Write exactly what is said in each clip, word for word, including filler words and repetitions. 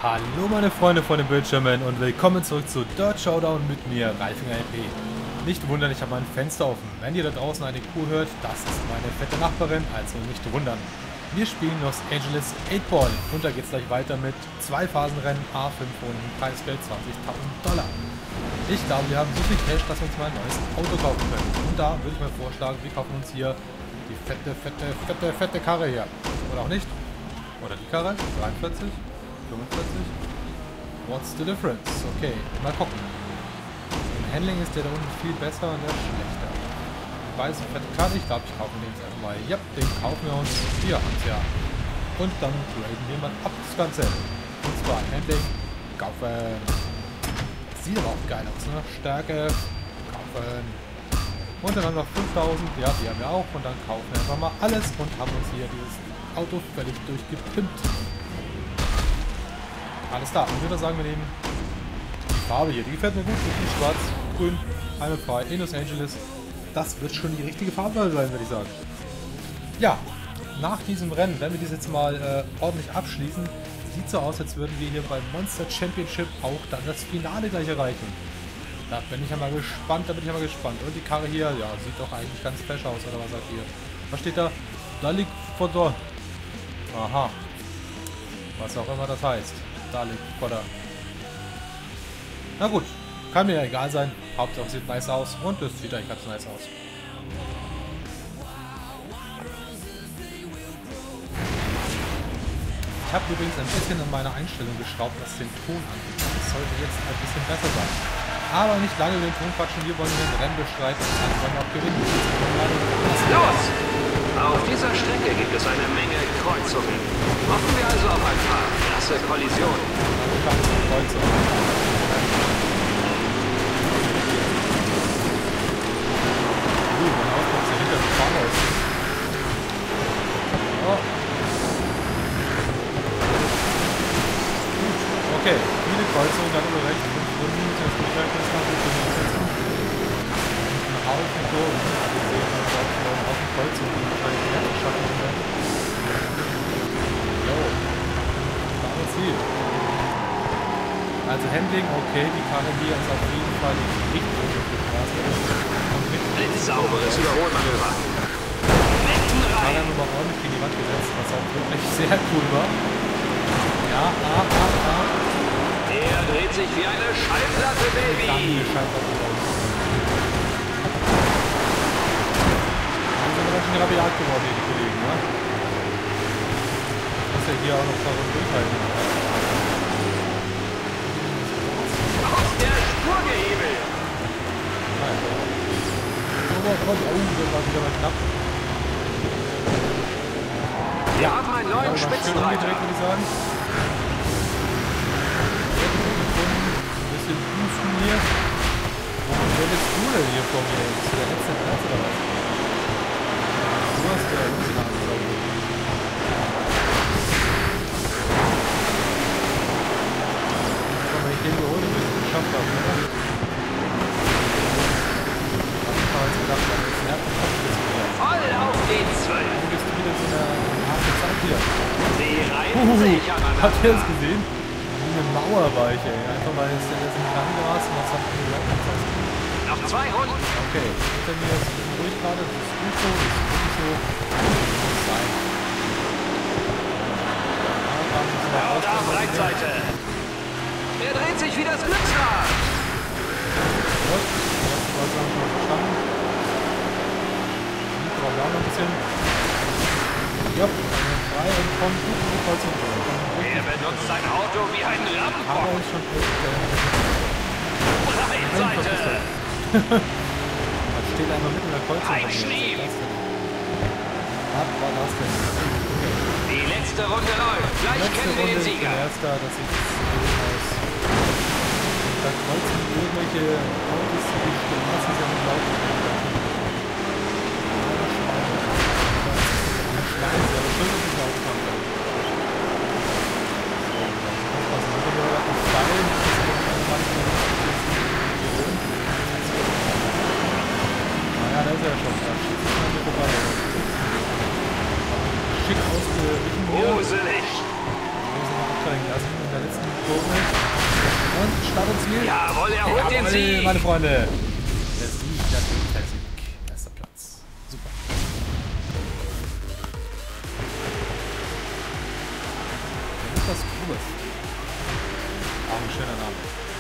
Hallo meine Freunde von den Bildschirmen und willkommen zurück zu Dirt Showdown mit mir, Ralfinger L P. Nicht wundern, ich habe mein Fenster offen. Wenn ihr da draußen eine Kuh hört, das ist meine fette Nachbarin, also nicht wundern. Wir spielen Los Angeles acht Ball und da geht es gleich weiter mit zwei Phasenrennen, A fünf und Preisgeld zwanzigtausend Dollar. Ich glaube, wir haben so viel Cash, dass wir uns mal ein neues Auto kaufen können. Und da würde ich mal vorschlagen, wir kaufen uns hier die fette, fette, fette, fette Karre hier. Oder auch nicht. Oder die Karre, dreiundvierzig. fünfundvierzig. What's the difference? Okay, mal gucken. Im Handling ist der da unten viel besser und der schlechter. Weiße fette Karte, ich glaube, ich kaufe den jetzt einfach mal. Ja, den kaufen wir uns. Wir haben es ja. Und dann graden wir mal ab das Ganze. Und zwar Handling, kaufen. Sieht aber auch geil aus, ne? Stärke, kaufen. Und dann haben wir noch fünftausend. Ja, die haben wir auch. Und dann kaufen wir einfach mal alles und haben uns hier dieses Auto völlig durchgepimpt. Alles klar, und ich würde sagen, wir nehmen die Farbe hier. Die gefällt mir gut. Die schwarz, grün, einwandfrei in Los Angeles. Das wird schon die richtige Farbe sein, würde ich sagen. Ja, nach diesem Rennen, wenn wir das jetzt mal äh, ordentlich abschließen, sieht so aus, als würden wir hier beim Monster Championship auch dann das Finale gleich erreichen. Da bin ich ja mal gespannt, da bin ich ja mal gespannt. Und die Karre hier, ja, sieht doch eigentlich ganz fesch aus, oder was sagt ihr? Was steht da? Dalik Fodor. Aha. Was auch immer das heißt. Dalik Fodor. Na gut, kann mir ja egal sein. Hauptsache sieht nice aus und es sieht eigentlich ganz nice aus. Ich habe übrigens ein bisschen an meiner Einstellung geschraubt, was den Ton angeht. Das sollte jetzt ein bisschen besser sein. Aber nicht lange über den Ton quatschen, wir wollen den Rennen bestreiten und dann wollen wir auch gewinnen. Los! Auf dieser Strecke gibt es eine Menge Kreuzungen. Hoffen wir also auf ein paar krasse Kollisionen. Kreuzung. Uh, mein Auto ist ja hinter dem Fahrhaus. Oh. Okay, viele Kreuzungen, dann über rechts, fünf Runden, jetzt muss ich gleich das Ganze umsetzen. Ein Haufen Kurven, also wir sehen uns auch noch auf den Kreuzungen, die wahrscheinlich nicht zu schaffen sind. Jo, klares Ziel. Also Handling, okay, die Karre hier ist auf jeden Fall die richtige Straße. Ein sauberes Überholmanöver. Mitten Die Karre rein! haben wir aber ordentlich gegen die Wand gesetzt, was auch wirklich sehr cool war. Ja, ah, ah, ah. Er dreht sich wie eine Schallplatte, Baby! Danke, Schallplatte raus. Die sind ganz schön rabiat geworden, die Kollegen, ne? Ich muss ja hier auch noch ein paar Runden durchhalten. Aus der Spur gehebelt! Nein. Oh, oh, oh, das war wieder mal knapp. Wir haben einen neuen Schön Spitzenreiter. umgedreht, würde ich sagen. Ein bisschen pusten hier. Und wer bist du denn hier vor mir? Bist du der letzte Platz oder was? Du hast der letzte Platz, glaube ich. Aber wenn ich den geholt habe, ich es geschafft habe, oder? Ich habe jetzt gedacht, das ist ein Herzenschaft jetzt wieder. Voll auf die zwölf! Du bist wieder so eine harte Zeit hier. Sie reiben Uh, sich habt ihr das aneinander. gesehen? Wie eine Mauer war ich, ey. Einfach mal ist der jetzt im Fernglas und was hat mir gesagt? Noch zwei Runden. Okay, hinter mir ist ein bisschen ruhig gerade, das ist gut so, das ist wirklich so. Das muss sein. Ja, da müssen wir Ja, da rauskommen. Breitseite. Er dreht sich wie das Glücksrad. Gut, das war schon mal verstanden. Die brauchen wir auch noch ein bisschen. Ja, frei und kommt gut in die Kreuzung durch. Er benutzt sein Auto wie ein Aber Rampenbock. ist schon echt, äh, Breitseite. das steht einfach mitten in der Kreuzung. Ein Schlieb. Was war das denn? Okay. Die letzte Runde läuft. Gleich Letzte kennen wir Runde, den ich bin Sieger. Erster, das sieht gut aus. Da kreuzen irgendwelche Autos, die Straße ist ja unglaublich. Ein Schwein, ja, das schön, dass ich auch kann. So, aufpassen, ich habe gerade einen Stein, das ist naja, da ist er ja schon, da schießt sich mal hier vorbei. Schick ausgewichen hier. Gruselig. Wir sind noch absteigen lassen. in der letzten Kurve. Und Start und Ziel. Jawohl, er holt den Jawohl, Sieg. meine Freunde. Der Sieg, natürlich der Sieg. Erster Platz. Super. Lukas Grubes. Auch ein schöner Name.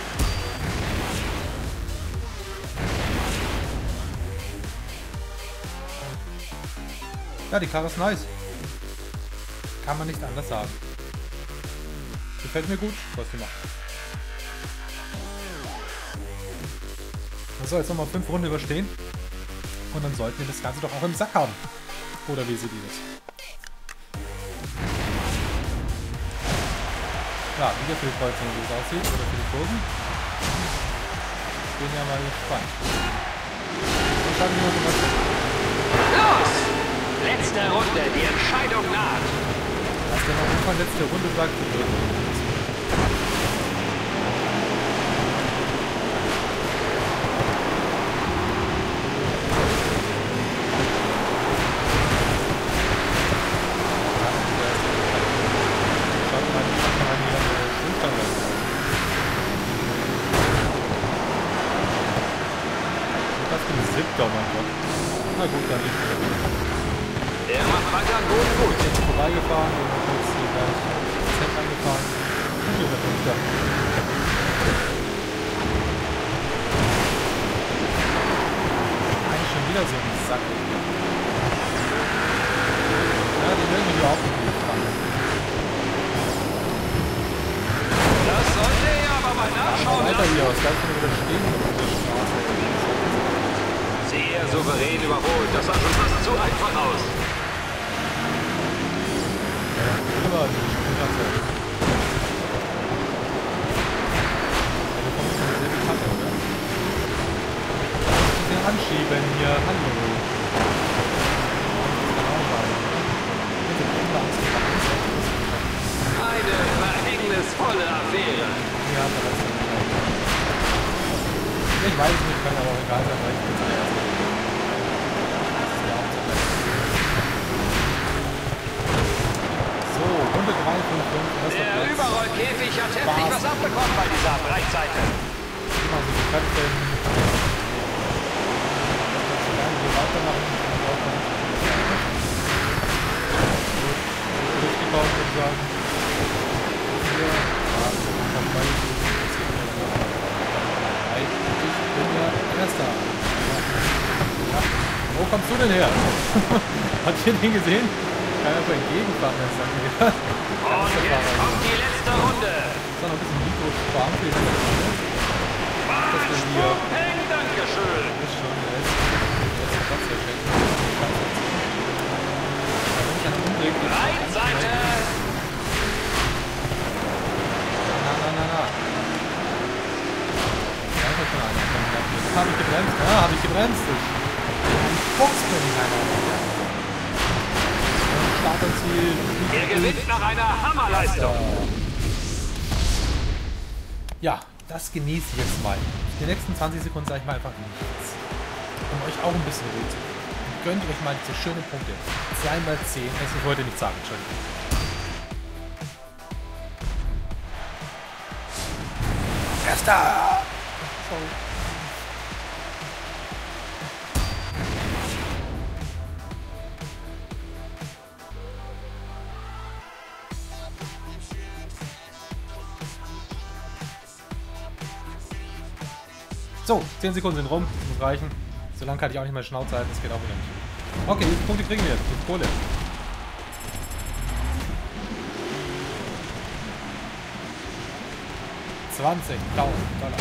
Ja, die Karre ist nice. Kann man nicht anders sagen. Gefällt mir gut, was sie macht. So, jetzt nochmal fünf Runden überstehen. Und dann sollten wir das Ganze doch auch im Sack haben. Oder wie seht ihr das? Ja, wieder für die Kreuzung, wie es aussieht. Oder für die Kurven. Bin ja mal gespannt. So, schauen wir mal, was. Los! Letzte Runde, die Entscheidung naht. Was der noch irgendwann letzte Runde sagt, wird. Siebter, mein Gott. Na gut, dann nicht. Er macht weiter an Boden gut. Jetzt vorbeigefahren und dann ist hier gleich Z angefahren. Und hier der Fünfter. Eigentlich schon wieder so ein Sack. Ja, die werden mich überhaupt nicht fahren. Das sollte er aber mal nachschauen. Weiter hier aus, ganz wieder stehen auf der Straße. Sehr souverän überholt. Das sah schon fast zu einfach aus. Ja, aber die Spielklasse. Ja, wir kommen schon sehr bekannt, oder? Wir anschieben hier. Hallo. Eine verhängnisvolle Affäre. Ja, aber das ist ich weiß nicht, kann aber auch egal sein, weil ich bin der Erste. So, Runde drei von fünf. Der Überrollkäfig hat heftig was abbekommen bei dieser Breitseite. Immer so die Köpfe. Wir weitermachen. Durchgebaut, würde ich sagen. Hier. Ja, kommt bei. Ich bin ja Erster. Ja. Wo kommst du denn her? Habt ihr den gesehen? Kann ja einfach entgegenfahren, das sagt mir. Und jetzt kommt die letzte Runde. Ist da noch ein bisschen Mikro sparen für die letzte. Das ist hier. Hey, danke schön. Das ist schon der letzte Platz hier schenken. Wenn ich dann umdrehe, Breitseite. Na, na, na, na. Habe ich gebremst? Ja, habe ich gebremst. Ein Fuchs bin ich einfach. Start und Ziel. Er gewinnt nach einer Hammerleistung. Ja, das genieße ich jetzt mal. Die nächsten zwanzig Sekunden sage ich mal einfach nichts. Um euch auch ein bisschen Ruhe zu geben. Gönnt euch mal diese schönen Punkte. zwei mal zehn. Das ich wollte nicht sagen. Entschuldigung. Erster! Sorry. So, zehn Sekunden sind rum, das muss reichen. So lange kann ich auch nicht mehr Schnauze halten, das geht auch wieder nicht. Okay, wie viele Punkte kriegen wir jetzt? Wie viel Kohle? zwanzigtausend Dollar.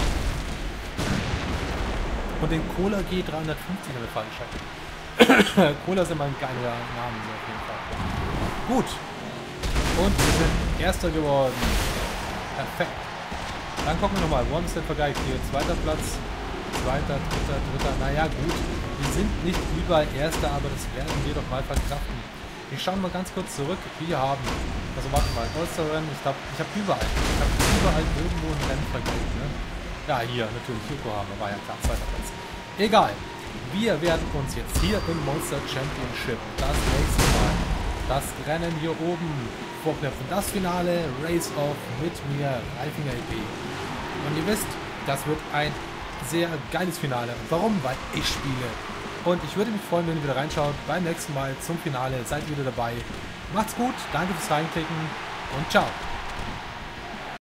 Und den Cola G dreihundertfünfzig haben wir veranstaltet. Cola ist immer ein geiler Name, so auf jeden Fall. Gut. Und wir sind Erster geworden. Perfekt. Dann gucken wir nochmal. Wo ist der Vergleich? Hier zweiter Platz. Zweiter, dritter, dritter. Naja, gut. Wir sind nicht überall Erster, aber das werden wir doch mal verkraften. Wir schauen mal ganz kurz zurück. Wir haben, also warte mal, All-Star-Rennen, ich glaube, ich habe überall, ich habe überall irgendwo ein Rennen vergleicht, ne? Ja, hier, natürlich, Yokohama war ja klar, zweiter Platz. Egal. Wir werden uns jetzt hier im Monster Championship das nächste Mal das Rennen hier oben vorknöpfen. Das Finale Race Off mit mir, Reifing L P. Und ihr wisst, das wird ein sehr geiles Finale. Warum? Weil ich spiele. Und ich würde mich freuen, wenn ihr wieder reinschaut. Beim nächsten Mal zum Finale seid ihr wieder dabei. Macht's gut, danke fürs Reinklicken und ciao.